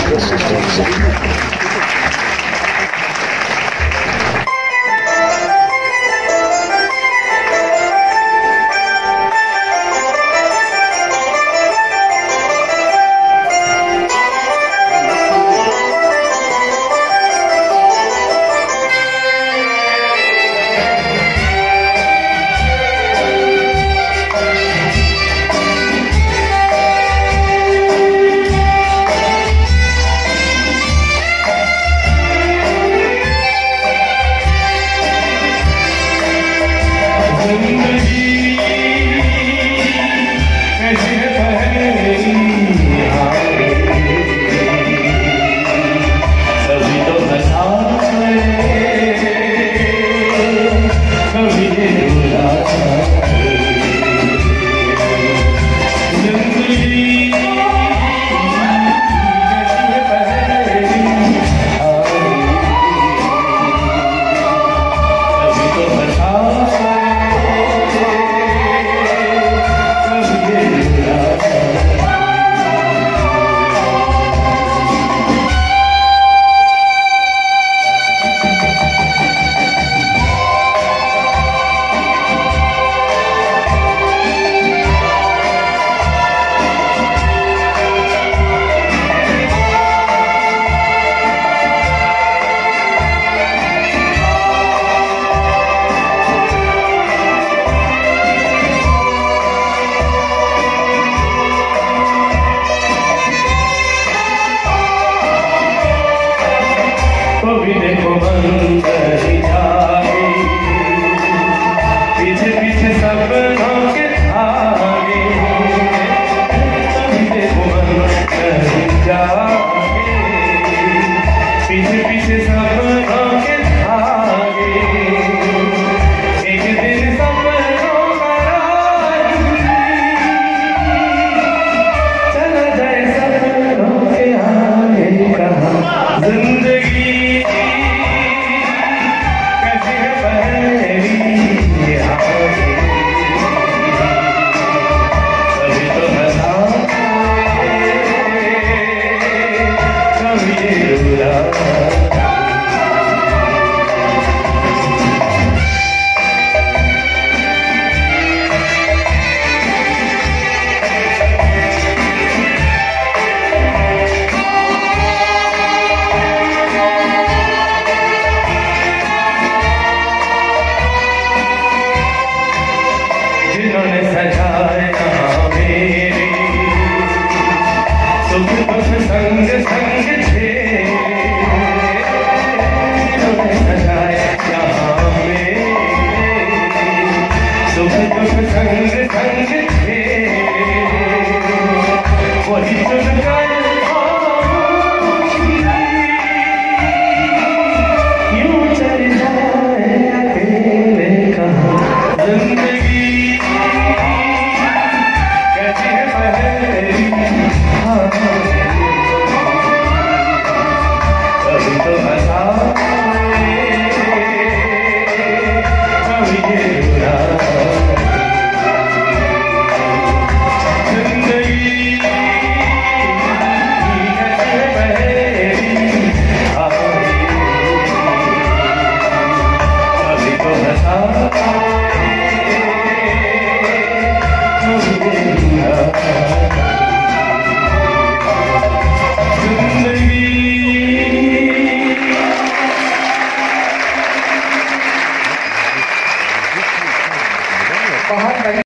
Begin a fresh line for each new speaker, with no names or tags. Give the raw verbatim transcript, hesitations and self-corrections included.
पीछे पीछे सपनों के आगे पीछे पीछे सपनों के आगे एक दिन सपनों का चला जाए सपनों के आगे कहाँ जिंदगी जिन्होंने सजाया मेरे सुख दुख संग संग थे, जिन्होंने सजाया यहाँ मेरे सुख दुख संग संग थे, वही चुनकर यूं चल जाए अकेले कहाँ जिंदगी कभी तो हंसा कभी रुला जिंदगी कैसे बहेगी कभी तो हंसा कभी रुला।